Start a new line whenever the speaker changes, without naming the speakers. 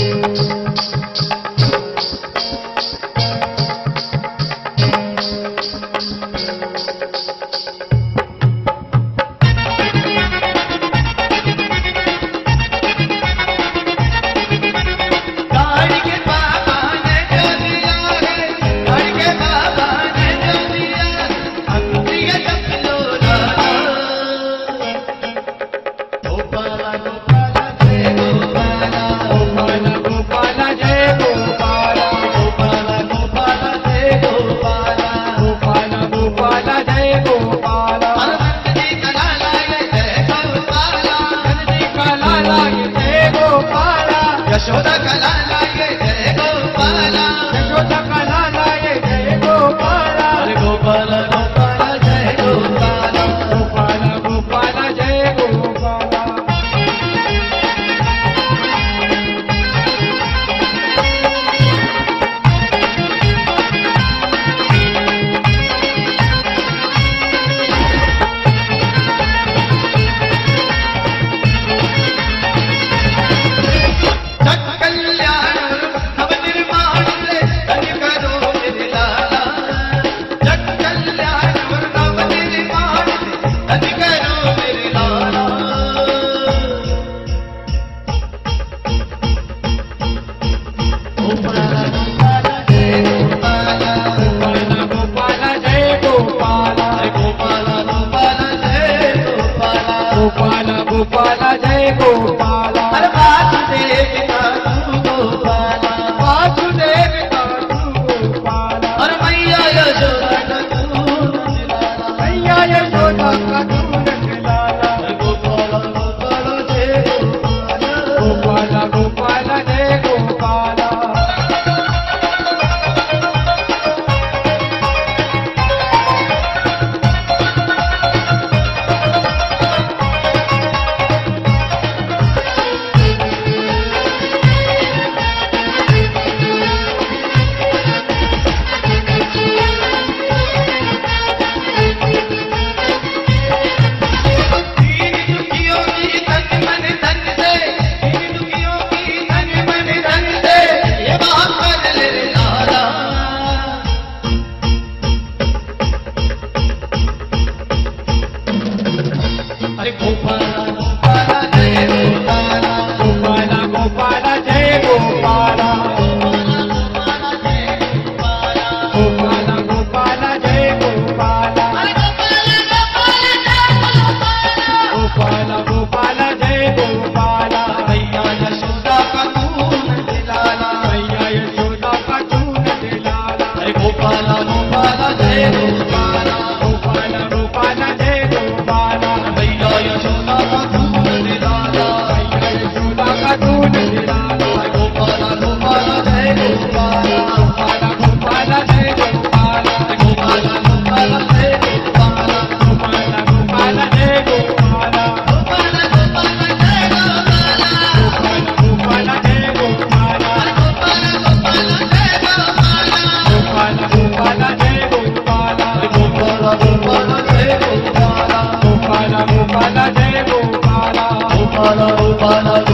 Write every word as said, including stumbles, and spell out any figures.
यशोदा कला लाए जय गोपाला, यशोदा कला लाए जय गोपाला, अरे गोपाला गोपाला जय गोपाला, गोपाला गोपाला जय गोपाला। गोपाला गोपाला जय गोपाला, हर वासुदेव का तू गोपाला, वासुदेव का तू गोपाला, और मैया यशोदा का तू नंदलाला, मैया यशोदा का तू नंदलाला। गोपाला गोपाला जय गोपाला, गोपाला गोपाला जय गोपाला। अरे गोपाला गोपाला जय गोपाला, गोपाला गोपाला जय गोपाला, गोपाला गोपाला जय गोपाला, गोपाला गोपाला जय गोपाला। मैया यशोदा का तू नंदलाला, मैया यशोदा का तू नंदलाला। अरे गोपाला गोपाला जय गोपाला, गोपाला गोपाला जय गोपाला। मैया यशोदा का तू नंदलाला, मैया यशोदा का तू नंदलाला। गोपाला गोपाला जय गोपाला, गोपाला गोपाला जय गोपाला, गोपाला गोपाला जय गोपाला, गोपाला गोपाला जय गोपाला, गोपाला गोपाला जय गोपाला, गोपाला गोपाला जय गोपाला, गोपाला गोपाला जय गोपाला, गोपाला गोपाला जय गोपाला, गोपाला गोपाला जय गोपाला, गोपाला गोपाला जय गोपाला, गोपाला गोपाला